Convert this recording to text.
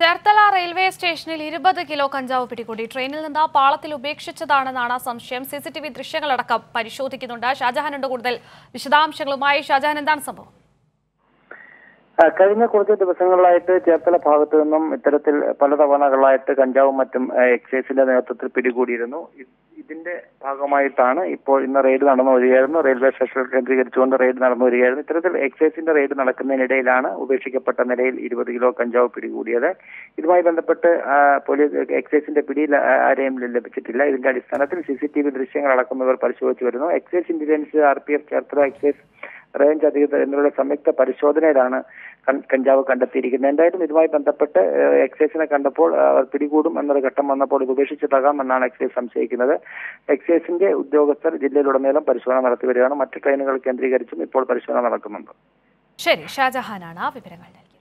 Cherthala railway സ്റ്റേഷനിൽ 20 kilo കഞ്ചാവ് പിടികൂടി. ട്രെയിനിൽ നിന്ന് പാളത്തിൽ ഉപേക്ഷിച്ചതാണെന്നാണ് സംശയം. CCTV ദൃശ്യങ്ങളടക്കം പരിശോധിക്കുന്നുണ്ട്. ഷാജഹാനുണ്ട് കൂടുതൽ വിശദാംശങ്ങളുമായി. ഷാജഹാൻ, എന്താണ് സംഭവം? കഴിഞ്ഞ കുറച്ച് ദിവസങ്ങളിലായിട്ട് ചേർത്തല ഭാഗത്തു നിന്നും ഇത്തരത്തിൽ പല തവണകളായിട്ട് കഞ്ചാവും മറ്റും എക്സൈസിന്റെ നേതൃത്വത്തിൽ പിടികൂടിയിരുന്നു. ഇതിന്റെ ഭാഗമായിട്ടാണ് ഇപ്പോൾ ഇന്ന് റെയ്ഡ് നടന്നു വരികയായിരുന്നു. റെയിൽവേ സ്റ്റേഷൻ കേന്ദ്രീകരിച്ചുകൊണ്ട് റെയ്ഡ് നടന്നു വരികയായിരുന്നു. ഇത്തരത്തിൽ എക്സൈസിന്റെ റെയ്ഡ് നടക്കുന്നതിനിടയിലാണ് ഉപേക്ഷിക്കപ്പെട്ട നിലയിൽ 20 കിലോ കഞ്ചാവ് പിടികൂടിയത്. ഇതുമായി ബന്ധപ്പെട്ട് പോലീസ് എക്സൈസിന്റെ പിടിയിൽ ആരെയും ലഭിച്ചിട്ടില്ല. ഇതിന്റെ അടിസ്ഥാനത്തിൽ CCTV ദൃശ്യങ്ങൾ അടക്കുന്നവർ പരിശോധിച്ചു വരുന്നു. Excise intelligence, RPF, Cherthala excise range അധികൃതർ എന്നിവരുടെ സംയുക്ത പരിശോധനയിലാണ് കഞ്ചാവ് കണ്ടെത്തിയിരിക്കുന്നത്. എന്തായാലും ഇതുമായി ബന്ധപ്പെട്ട് എക്സൈസിനെ കണ്ടപ്പോൾ അവർ പിടികൂടും എന്നൊരു ഘട്ടം വന്നപ്പോൾ ഇത് ഉപേക്ഷിച്ചിട്ടാകാം എന്നാണ് എക്സൈസ് സംശയിക്കുന്നത്. എക്സൈസിന്റെ ഉദ്യോഗസ്ഥർ ജില്ലയിലുടനീളം പരിശോധന നടത്തി വരികയാണ്. മറ്റ് ട്രെയിനുകൾ കേന്ദ്രീകരിച്ചും ഇപ്പോൾ പരിശോധന നടക്കുന്നുണ്ട്. ശരി, ഷാജഹാനാണ് വിവരങ്ങൾ നൽകിയത്.